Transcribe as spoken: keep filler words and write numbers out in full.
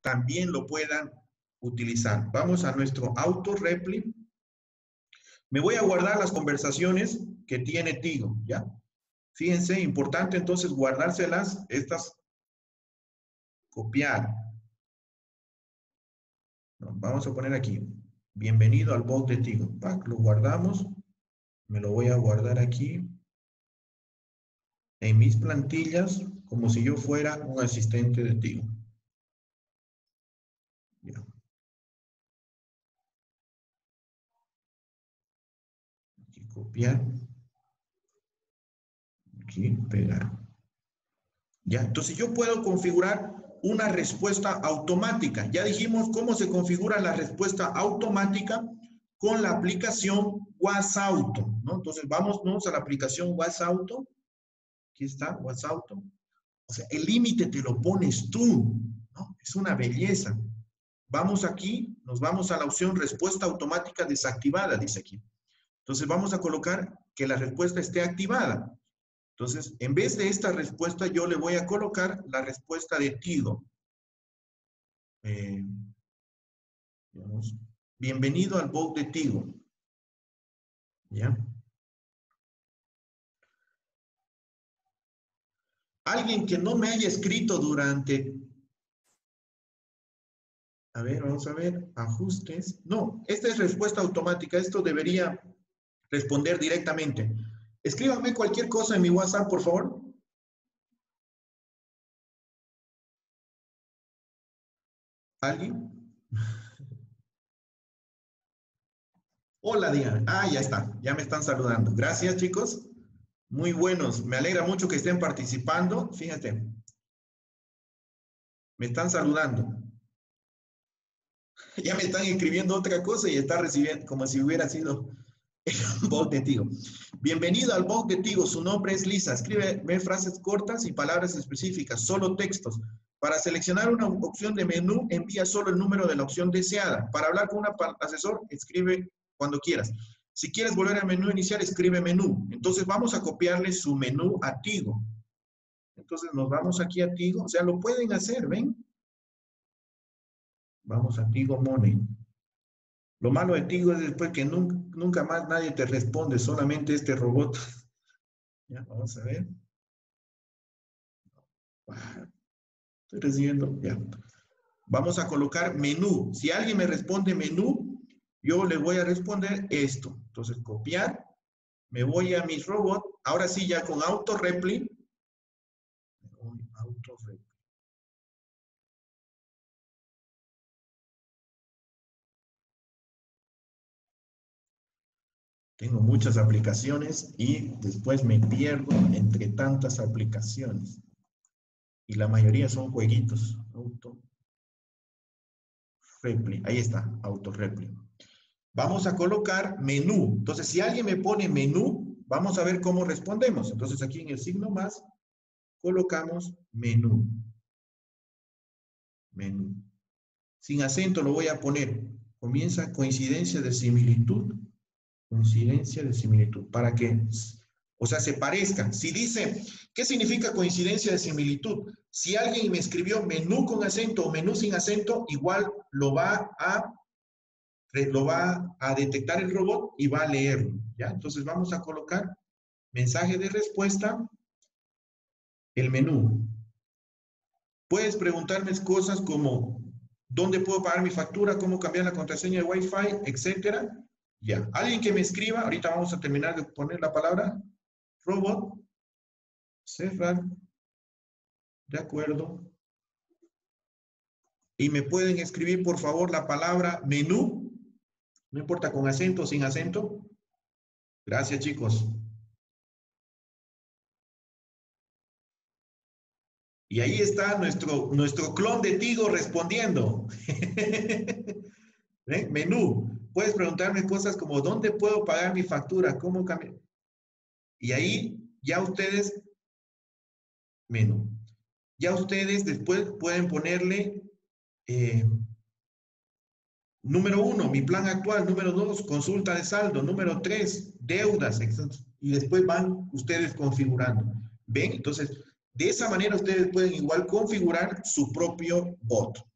también lo puedan utilizar. Vamos a nuestro auto-repli. Me voy a guardar las conversaciones que tiene Tigo, ¿ya? Fíjense, importante entonces guardárselas, estas, copiar. Vamos a poner aquí, bienvenido al bot de Tigo. Lo guardamos, me lo voy a guardar aquí, en mis plantillas, como si yo fuera un asistente de Tigo. Ya. Aquí copiar. Aquí pegar. Ya, entonces yo puedo configurar una respuesta automática. Ya dijimos cómo se configura la respuesta automática con la aplicación WhatsAuto, ¿no? Entonces vámonos a la aplicación WhatsAuto. Aquí está, WhatsAuto. O sea, el límite te lo pones tú, ¿no? Es una belleza. Vamos aquí, nos vamos a la opción respuesta automática desactivada, dice aquí. Entonces vamos a colocar que la respuesta esté activada. Entonces, en vez de esta respuesta, yo le voy a colocar la respuesta de Tigo. Eh, digamos, bienvenido al bot de Tigo. ¿Ya? Alguien que no me haya escrito durante... A ver, vamos a ver. Ajustes. No, esta es respuesta automática. Esto debería responder directamente. Escríbanme cualquier cosa en mi WhatsApp, por favor. ¿Alguien? Hola, Diana. Ah, ya está. Ya me están saludando. Gracias, chicos. Muy buenos. Me alegra mucho que estén participando. Fíjate. Me están saludando. Ya me están escribiendo otra cosa y está recibiendo como si hubiera sido el bot de Tigo. Bienvenido al bot de Tigo. Su nombre es Lisa. Escríbeme frases cortas y palabras específicas, solo textos. Para seleccionar una opción de menú, envía solo el número de la opción deseada. Para hablar con un asesor, escribe cuando quieras. Si quieres volver al menú inicial, escribe menú. Entonces vamos a copiarle su menú a Tigo. Entonces nos vamos aquí a Tigo. O sea, lo pueden hacer, ¿ven? Vamos a Tigo Money. Lo malo de Tigo es después que nunca, nunca más nadie te responde, solamente este robot. Ya, vamos a ver. Estoy recibiendo, ya. Vamos a colocar menú. Si alguien me responde menú, yo le voy a responder esto. Entonces, copiar. Me voy a mis robots. Ahora sí, ya con auto-repli. Auto-repli. Tengo muchas aplicaciones y después me pierdo entre tantas aplicaciones. Y la mayoría son jueguitos. Auto-repli. Ahí está, auto-repli. Vamos a colocar menú. Entonces, si alguien me pone menú, vamos a ver cómo respondemos. Entonces, aquí en el signo más, colocamos menú. Menú. Sin acento lo voy a poner. Comienza coincidencia de similitud. Coincidencia de similitud. Para que, o sea, se parezca. Si dice, ¿qué significa coincidencia de similitud? Si alguien me escribió menú con acento o menú sin acento, igual lo va a, lo va a detectar el robot y va a leerlo. ¿Ya? Entonces vamos a colocar mensaje de respuesta, el menú. Puedes preguntarme cosas como, ¿dónde puedo pagar mi factura? ¿Cómo cambiar la contraseña de Wi-Fi? Etcétera. Ya. Alguien que me escriba, ahorita vamos a terminar de poner la palabra robot, cerrar, de acuerdo. Y me pueden escribir, por favor, la palabra menú, no importa con acento o sin acento. Gracias, chicos. Y ahí está nuestro, nuestro clon de Tigo respondiendo. ¿Eh? Menú. Puedes preguntarme cosas como, ¿dónde puedo pagar mi factura? ¿Cómo cambiar? Y ahí ya ustedes, menú. Ya ustedes después pueden ponerle eh, número uno, mi plan actual. Número dos, consulta de saldo. Número tres, deudas. Y después van ustedes configurando. ¿Ven? Entonces, de esa manera ustedes pueden igual configurar su propio bot.